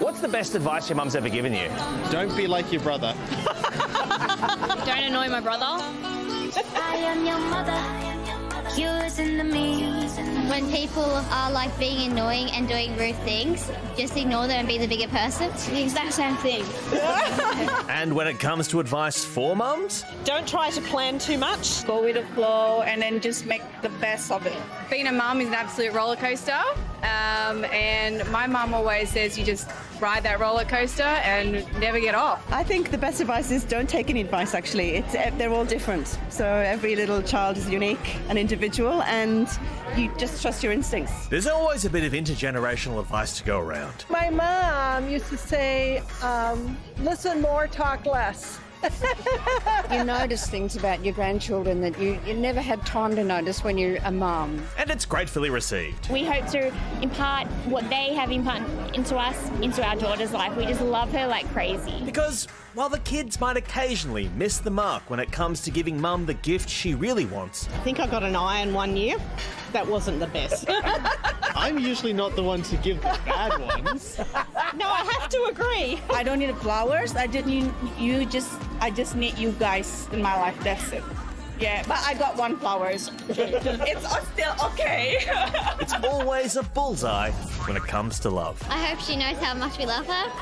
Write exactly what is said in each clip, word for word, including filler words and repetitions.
What's the best advice your mum's ever given you? Don't be like your brother. Don't annoy my brother. I am your mother, yours in the me. When people are like being annoying and doing rude things, just ignore them and be the bigger person. It's the exact same thing. And when it comes to advice for mums? Don't try to plan too much. Go with the flow and then just make the best of it. Being a mum is an absolute roller coaster, um, and my mum always says you just ride that roller coaster and never get off. I think the best advice is don't take any advice, actually. It's, they're all different. So every little child is unique and individual, and you just trust your instincts. There's always a bit of intergenerational advice to go around. My mom used to say, um, listen more, talk less. You notice things about your grandchildren that you, you never had time to notice when you're a mum. And it's gratefully received. We hope to impart what they have imparted into us, into our daughter's life. We just love her like crazy. Because while the kids might occasionally miss the mark when it comes to giving mum the gift she really wants, I think I got an iron one year. That wasn't the best. I'm usually not the one to give the bad ones. No, I have to agree. I don't need flowers. I just need you. Just I just need you guys in my life. That's it. Yeah, but I got one flowers. It's still okay. it's always a bullseye when it comes to love. I hope she knows how much we love her.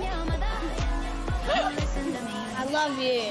I love you.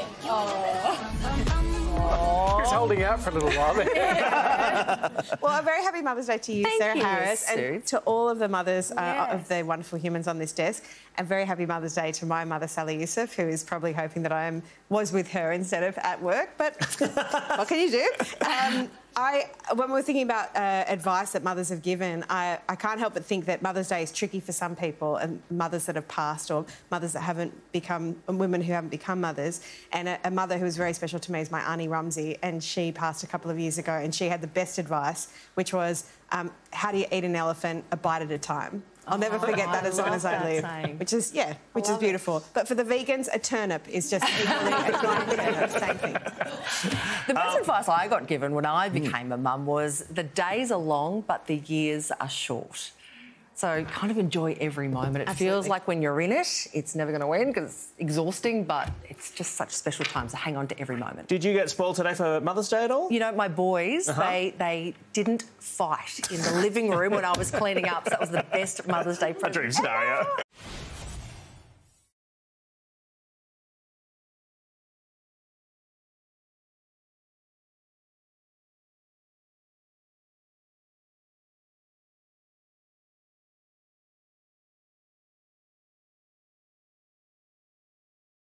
He's holding out for a little while there. Well, a very happy Mother's Day to you, Thank Sarah you, Harris, Sue. and to all of the mothers uh, Yes. of the wonderful humans on this desk. And very happy Mother's Day to my mother, Sally Youssef, who is probably hoping that I am, was with her instead of at work. But what can you do? Um, I, when we're thinking about uh, advice that mothers have given, I, I can't help but think that Mother's Day is tricky for some people, and mothers that have passed or mothers that haven't become, and women who haven't become mothers. And a, a mother who was very special to me is my Auntie Rumsey, and she passed a couple of years ago, and she had the best advice, which was, um, how do you eat an elephant a bite at a time? I'll never forget that as long as I live. Saying. Which is, yeah, which is beautiful. It. But for the vegans, a turnip is just equally a turnip, same thing. The best Um, advice I got given when I became a mum was the days are long, but the years are short. So kind of enjoy every moment. It Absolutely. feels like when you're in it, it's never going to end because it's exhausting, but it's just such special times to hang on to every moment. Did you get spoiled today for Mother's Day at all? You know, my boys, Uh-huh. they they didn't fight in the living room when I was cleaning up, so that was the best Mother's Day present. A dream scenario.